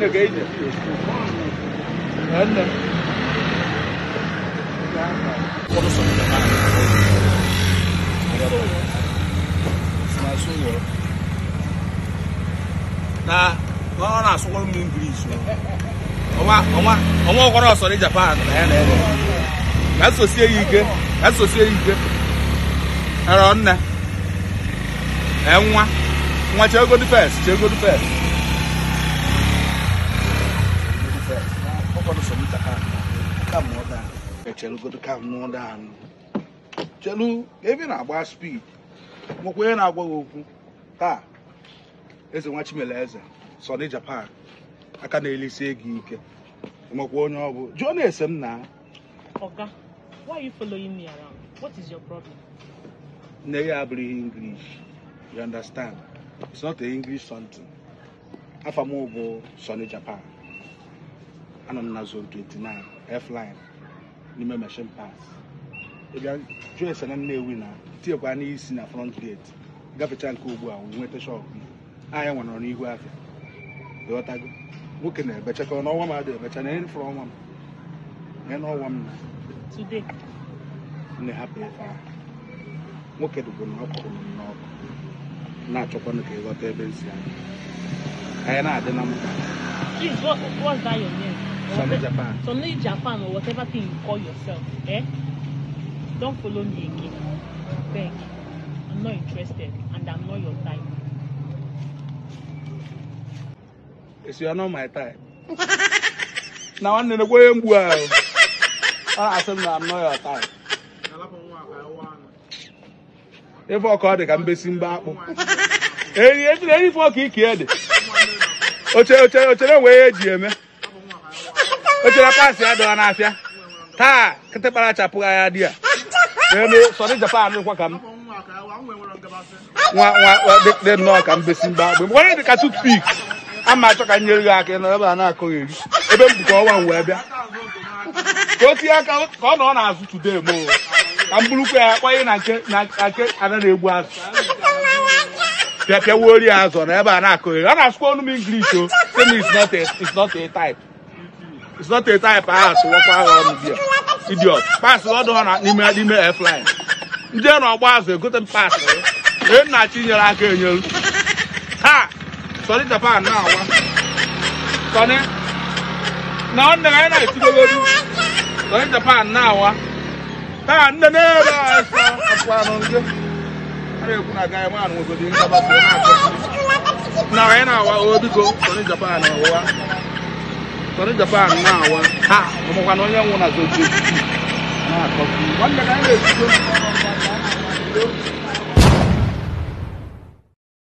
English. Japan. That's so see you get. That's so see you get. Around now. And one go the first. Go the first. Come more down. Chelu go to come more down. Chelu, even about speed. When I go open. It's a watch me laser. So in Japan. I can't really say geek. Johnny is now. Oga, why are you following me around? What is your problem? Nnewi English. You understand? It's not an English something. I'm from Ogbuefi Igotuk, Japan. I'm on zone 29, F line. Nime machine pass. If you join a Nnewi now, take one easy in the front gate. Got a chance to go and we went to shop. I am on Ogbuefi. The what I go? Looking at, but I can't know what I do, but I ain't from one. And no one today. And they happy. Look at the good knock. Not your one okay, whatever is I know the number. Please, what's that your name? Sonny Japan. Sonny Japan or whatever thing you call yourself, eh? Don't follow me again. Beg. I'm not interested and I'm not your type. Yes, you are not my type. Now I'm in the way well. I said I'm not your type. If I call the can be seen back. Any for kick here. Oche way, Jimmy. Oche pass ya do anafia. Ta, kete para chapu idea. Sorry Japan no come. They no can be seen back. But when the cat speak, I'm not talking you like and na ko eri. Ebe mbuko wan we bia. Go tia ka on as today mo. I'm blue why na ana na egbu asu. Pia worry as on ebe na ko eri. Na school no English so say it's not a type. It's not a type as work around here. Idiot. Pass all on nime F line. Nje no gba asu go to pass. E na chinyere aka enyelu. Ha! Sorry Japan now. Sonny. Now on the line I see the Sorry Japan now. Ta nne na akwa no nje. Are ku na guy man wo go dey ngaba so na. Now I know o biko Sorry Japan now. Sorry Japan now. Ha, mo kwa no nya nwu na so ji. Na ko. One the line I see